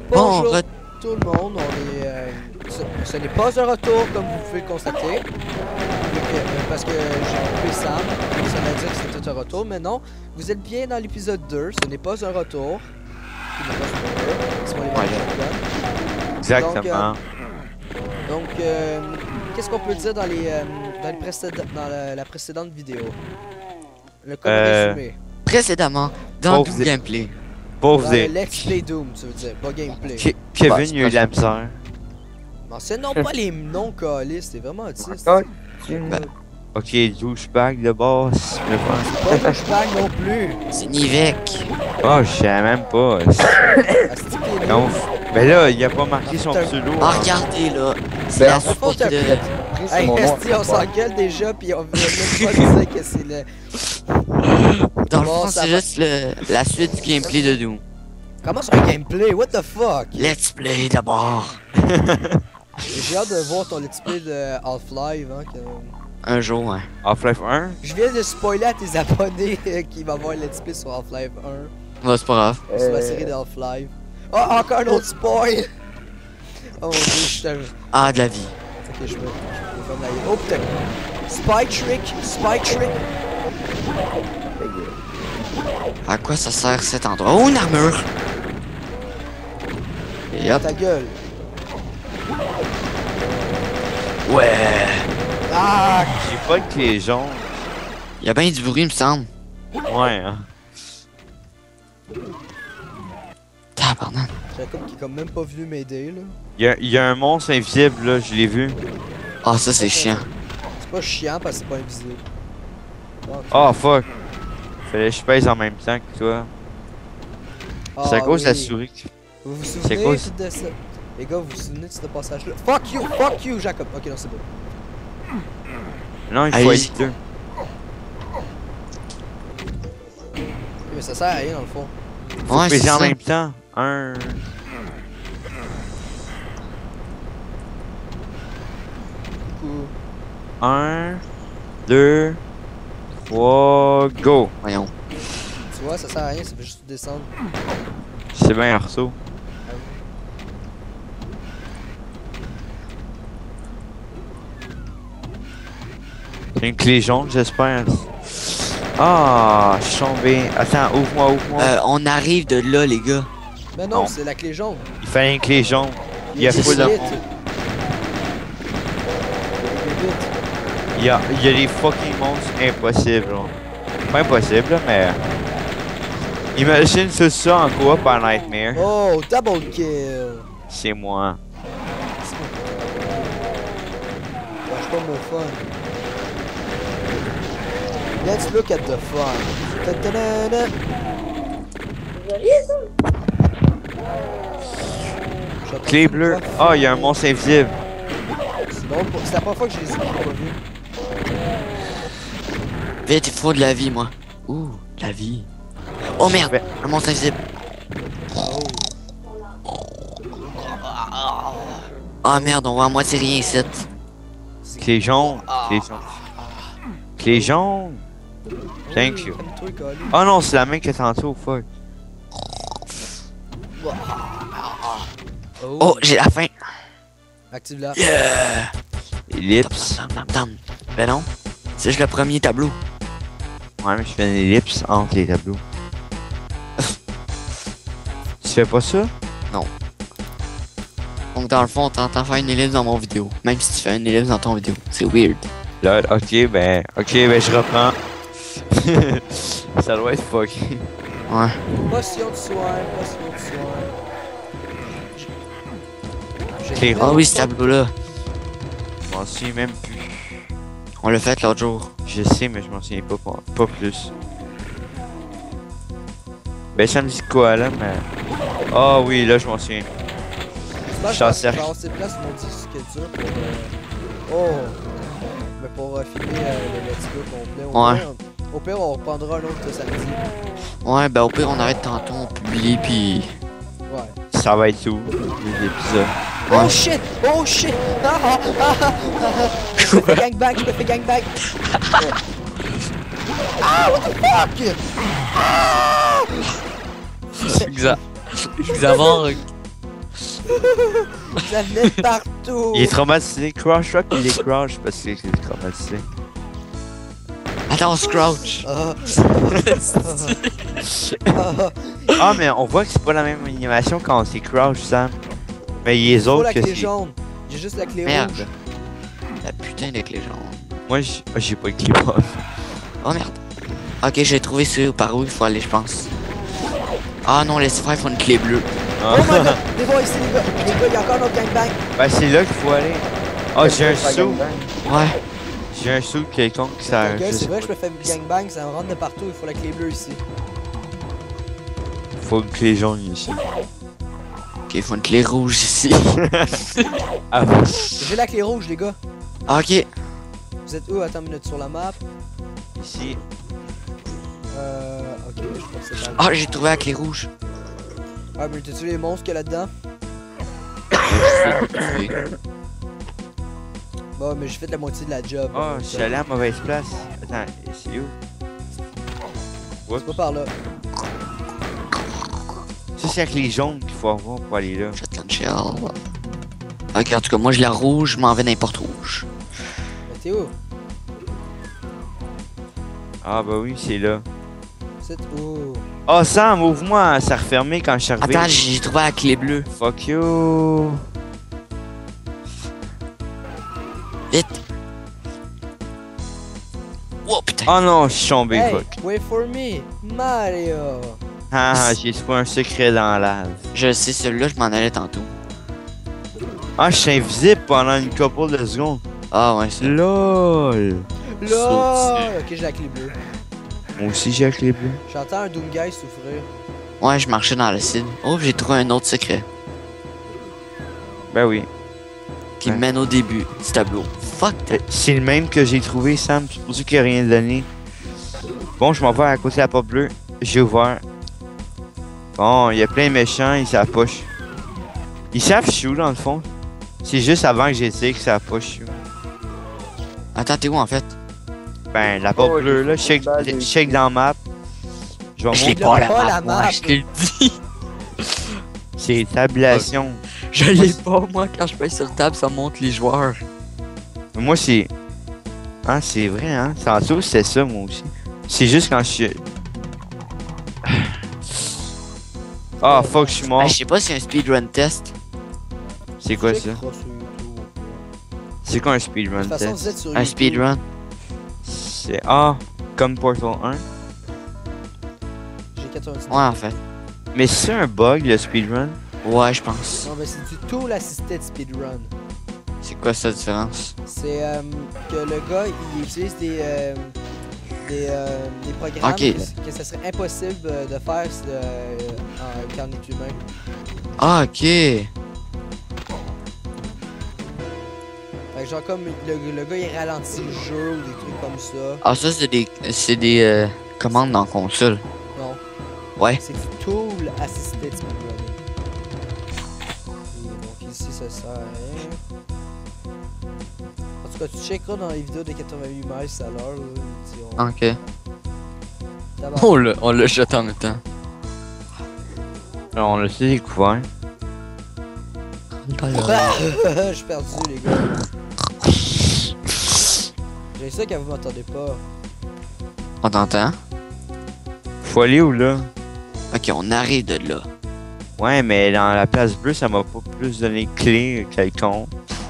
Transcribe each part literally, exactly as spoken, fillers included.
Bon, Bonjour re- tout le monde, on est... euh, ce ce n'est pas un retour comme vous pouvez le constater. Donc, euh, parce que j'ai coupé Sam, ça m'a dit que c'était un retour, mais non. Vous êtes bien dans l'épisode deux, ce n'est pas un retour. Ce n'est pas spoiler, c'est mon Ouais. shotgun. Exactement. Donc, euh, donc euh, qu'est-ce qu'on peut dire dans les, euh, dans, les précédents- dans la, la précédente vidéo? Le comme Euh, résumé. précédemment, dans Bon, Doom vous êtes- Gameplay. Bon, Dans vous le êtes... Let's Play Doom, tu veux dire, pas gameplay. Ke- Bah, Kevin, c'est il a eu pas la misère. Non, c'est non pas les noms calices, c'est vraiment autiste. Ah, Ben, Ok, douchebag de boss. Le fun. C'est pas douchebag non plus. c'est Nivek. Oh, je savais même pas. Asti que les Non. noms. Mais là, il a pas marqué son Putain. pseudo. Ah, hein. regardez là. C'est Ben, la en fait, suite t'as- de... c'est Hey, mon nom. Esti, on s'engueule déjà, pis on veut même pas dire que c'est le... Dans le Bon, fond, ça c'est va. juste le... la suite du gameplay de Doom. Comment c'est un gameplay? What the fuck? Let's play d'abord. J'ai hâte de voir ton let's play de Half-Life, hein, que... Un jour, hein. Half-Life un? Je viens de spoiler à tes abonnés euh, qu'il va y avoir un let's play sur Half-Life un, Bah, c'est pas grave. sur la Euh, série de Half-Life. Oh, encore un autre spoil! Oh mon dieu, je suis tellement... Ah, de la vie. Ok, je vais... Je vais faire de la... Oh putain! Spy trick! Spy trick! À quoi ça sert cet endroit? Oh, une armure! Et hop. Ta gueule! Ouais! Ah! J'ai pas de clé jaune. Y'a bien du bruit, il me semble. Ouais, hein. Tabarnak. Jacob qui est comme même pas venu m'aider, là. Il y a, il y a un monstre invisible, là, je l'ai vu. Ah, ça, c'est chiant. C'est pas chiant parce que c'est pas invisible. Bon, ok. Oh, fuck. Fallait que je pèse en même temps que toi. C'est à Ah cause de la oui. souris. que- Vous vous C'est souvenez quoi, de ça? Les gars, vous vous souvenez de ce passage-là? Fuck you! Fuck you, Jacob! Ok, non, c'est bon. Non, il faut Allez-y. être deux. Ok, mais ça sert à rien dans le fond. Faut Ouais, c'est peser en ça. même temps. Un. Coucou. Un. Deux. Trois. Go. Voyons. Tu vois, ça sert à rien, ça fait juste descendre. C'est bien arceau. C'est une clé jaune, j'espère. Ah, je suis tombé. Attends, ouvre-moi, ouvre-moi. Euh, on arrive de là, les gars. Mais non, Non. c'est la clé jaune. Il fallait une clé jaune. Il y a est full de vite. monde. Il est vite. Il y a, il y a des fucking monstres impossibles. Là. Pas impossible, là, mais. Imagine tout ça en coop par Nightmare. Oh, double kill! C'est moi. Lâche pas mon fun. Let's look at the fun. Ta-ta-da-da. J'attends Clé une bleue. fois Ah, il y a un finir. monstre invisible. C'est drôle, pour- c'est la première fois que je les ai vus, j'ai pas vu. Vite, il faut de la vie, moi. Ouh, de la vie. Oh merde, un monstre invisible. Oh. Ah merde, on voit à moitié rien ici. C'est- Clé jaune. Clé jaune. Clé jaune. Thank you. Calme-toi, Colin. Oh non, c'est la main que tantôt, fuck. Oh, j'ai la faim. Active là. Yeah! Ellipse. Tam, tam, tam. Ben non, c'est juste le premier tableau. Ouais, mais je fais une ellipse entre les tableaux. Tu fais pas ça? Donc dans le fond, on t'entend faire une ellipse dans mon vidéo. Même si tu fais une ellipse dans ton vidéo. C'est weird. Là, ok, ben. Ok, ben je reprends. Ça doit être fucké. Ouais. Potion de soin, potion de soin. J'ai- Clé Ah rose. oui, ce tableau-là. Je m'en souviens même plus. On l'a fait l'autre jour. Je sais, mais je m'en souviens pas, pas, pas plus. Ben, ça me dit quoi là, mais. Ah oui, là, je m'en souviens. Je pense que Chasseur. je vais avoir ces places sur mon disque dur pour. euh, Oh! Mais pour euh, filmer euh, le let's go complet. Au Ouais. pire, Au pire, on reprendra un autre samedi. Ouais, ben au pire, on arrête tantôt, on publie, puis... Ouais. Ça va être tout, l'épisode. Oh shit! Oh shit! Ah, ah, ah, ah, ah. Je me fais gangbang, je me fais gangbang! Ouais. Ah, what the fuck? Ah! Exa- Xavar, Ça venait de partout! Il est traumatisé. Crouch Rock, il est crouch parce qu'il est traumatisé. Attends, Scrouch. Ah. Ah. Ah, mais on voit que c'est pas la même animation quand c'est crouch, Sam. Mais il y a les Faut autres la que clé c'est. jaune. J'ai juste la clé Merde. rouge. La putain de clé jaune. Moi, j'ai ah, j'ai pas de clé jaune. Oh merde. Ok, j'ai trouvé ce par où il faut aller, je pense. Ah non, laisse faire, il faut une clé bleue. Ah. Oh my god! Les boys, c'est les gars! Les gars, il y a encore notre gangbang! Ben, c'est là qu'il faut aller. Ah, j'ai un saut. Ouais. J'ai un saut de quelqu'un qui sert. Les gars, je c'est sais vrai, pas. je me fais gangbang, ça me rentre de partout, il faut la clé bleue ici. Faut une clé jaune ici. Ok, il faut une clé rouge ici. Ah, J'ai la clé rouge, les gars. Ok. Vous êtes où? Attends une minute, sur la map. ici. Euh. Ok, je pense que c'est dans le- Ah, j'ai trouvé la clé rouge. Ah, mais t'as-tu les monstres qu'il y a là-dedans? Oui. Bon, mais j'ai fait la moitié de la job. Ah, donc, je suis euh, allé à la mauvaise place. Attends, c'est où? C'est pas par là. Ça, c'est avec les jaunes qu'il faut avoir pour aller là. Shotgun shell. Ok, en tout cas, moi, je la rouge, je m'en vais n'importe rouge. Mais t'es où? Ah, bah oui, c'est là. C'est où? Oh, Sam, ouvre-moi, ça a refermé quand je suis arrivé. Attends, j'ai trouvé la clé bleue. Fuck you. Vite. Oh putain. Oh non, je suis tombé, Hey, fuck. wait for me! Mario! Ah, ah, j'ai trouvé un secret dans la lave. Je sais, celui-là, je m'en allais tantôt. Ah, je suis invisible pendant une couple de secondes. Ah ouais, c'est LOL. Là! Ok, j'ai la clé bleue. Moi aussi, j'ai la clé bleue. J'entends un Doom Guy souffrir. Ouais, je marchais dans l'acide. Oh, j'ai trouvé un autre secret Ben oui. qui Ouais. mène au début du tableau. Fuck Euh, C'est le même que j'ai trouvé, Sam. C'est pour ça qu'il n'y a rien donné. Bon, je m'en vais à côté de la porte bleue. J'ai ouvert. Bon, il y a plein de méchants, ils s'approchent. Ils savent je suis où, dans le fond. C'est juste avant que j'étais que ça pas je suis où. Attends, t'es où en fait? Ben, la porte Oh, bleue, j'ai là, je check, fait une balle, je j'ai- check dans la map. Je vais Je l'ai Il monter. a pas, pas la la map, moi, map. je te le dis. C'est tabulation. Je l'ai pas, moi, quand je paye sur le table, ça montre les joueurs. Moi, c'est. Ah, c'est vrai, hein. Tantôt, c'était ça, moi aussi. C'est juste quand je suis. Ah, fuck, je suis mort. Hey, je sais pas si c'est un speedrun test. C'est quoi ça? Checkera sur YouTube. C'est quoi un De speedrun toute façon, vous test? êtes sur Un YouTube. speedrun. C'est. Ah, comme Portal un. J'ai quatre-vingt-dix. Ouais, en fait. Mais c'est un bug, le speedrun? Ouais, je pense. Non, mais c'est du tool assisted speedrun. C'est quoi sa différence? C'est euh, que le gars, il utilise des, euh, des, euh, des programmes Ok. que, que ça serait impossible euh, de faire euh, en, quand on est humain. Ah, ok. Fait que genre comme le, le gars il ralentit le jeu ou des trucs comme ça. Ah, ça, c'est des, c'est des euh, commandes dans console. Non, Ouais. c'est du tool assisted speedrunning. Et donc ici ça sert à rien. En tout cas, tu checkeras dans les vidéos de quatre-vingt-huit miles à l'heure. là, ils diront- Ok. Tabarnak. On l'a, on l'a jeté en même temps. Alors, on l'a aussi découvert. Ah, je suis perdu les gars. J'ai ça quand vous m'entendez pas. On t'entend? Faut aller où, là? Ok, on arrive de là. Ouais, mais dans la place bleue, ça m'a pas plus donné de clé quelconque.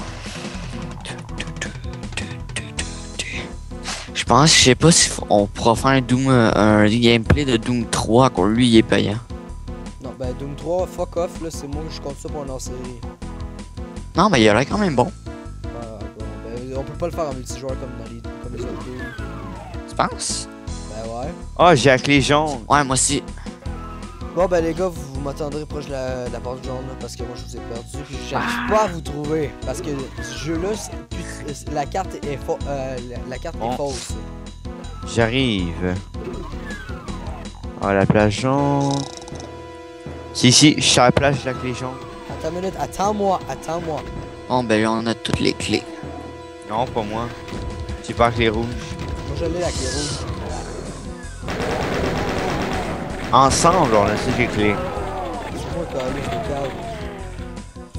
Je pense, je sais pas si f- on pourra faire un Doom, euh, un gameplay de Doom trois, quand lui il est payant. Non, ben Doom trois, fuck off, là, c'est moi que je compte ça pour un hors-série. Non, mais il a l'air quand même bon. Ah, bon, ben, on peut pas le faire en multijoueur comme dans les, comme les autres Doom. Tu penses? Ben ouais. Ah, j'ai la clé jaune. Ouais, moi aussi. Bon, ben les gars, vous, vous m'attendrez proche de la, de la porte jaune, là, parce que moi je vous ai perdu, puis j'arrive pas à vous trouver. Parce que ce jeu-là, c'est- put- la carte est, fa- euh, la, la carte Bon. est fausse. J'arrive. Ah, la place jaune. Si, si, je suis à la place de la clé jaune. Attends une minute, attends-moi, attends-moi. Bon, ben là, on a toutes les clés. Non, pas moi. J'ai pas la clé rouge. Moi je l'ai la clé rouge. Ensemble, on a ces les clés. C'est moi qui ai le câble.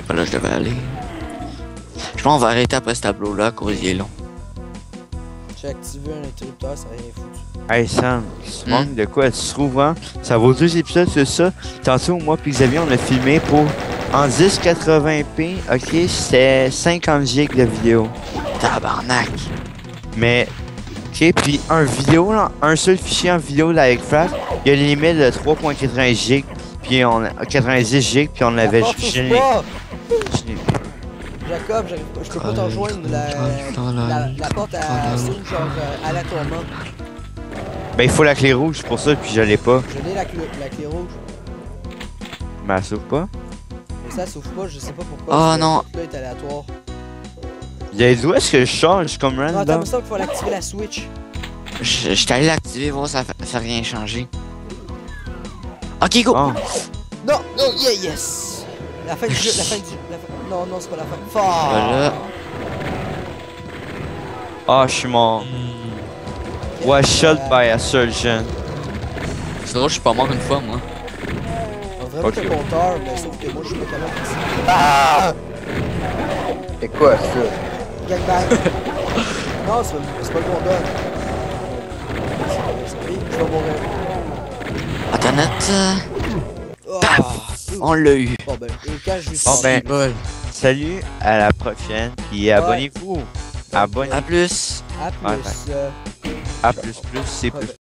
pas là je devais aller. Je pense qu'on va arrêter après ce tableau-là à cause il est long. J'ai activé un interrupteur, ça n'a rien foutu. Hey Sam, tu Hmm. manques de quoi souvent? Ça vaut deux épisodes, c'est ça. Tantôt, moi puis Xavier, on a filmé pour en dix quatre-vingts p. Ok, c'était cinquante gigs de vidéo. Tabarnak. Mais, ok, puis un vidéo, là, un seul fichier en vidéo là, avec Flash, il y a une limite de trois virgule quatre-vingts gigs, puis on a quatre-vingt-dix gigs, puis on La avait porte ouvre juste. pas! Jacob, j'arrive pas- je peux pas te rejoindre. La, la, la porte à s'ouvre genre euh, aléatoirement. Ben, il faut la clé rouge pour ça, puis je l'ai pas. Je l'ai la, clé- la clé rouge. Mais elle s'ouvre pas. Mais ça s'ouvre pas, je sais pas pourquoi. Oh cette non. porte-là est aléatoire. Il y a où est-ce que je change comme Non, attends, random? mais ça qu'il faut l'activer la switch. Je je suis allé l'activer, voir ça fait, ça fait rien changer. Ok, go! Oh. Non, non, yeah, yes! La fin du jeu, la fin du la fin... Non, non, c'est pas la fin. Fuck! Voilà. Ah, je suis mort. Was shot by a surgeon. C'est drôle, je suis pas mort une fois, moi. On va vraiment Ok. le compteur, mais sauf que moi je suis pas capable de Ah! C'est quoi ça? Gangbang! Non, c'est pas, c'est pas le bon gun. Oui, je vais mourir. Attends, net, euh, Ah! on l'a eu. Bon ben, et quand je lui Bon, sors- ben, Bol. salut, à la prochaine, puis abonnez-vous. Abonnez-vous. À plus. À plus. Ouais, euh, A plus plus, c'est plus.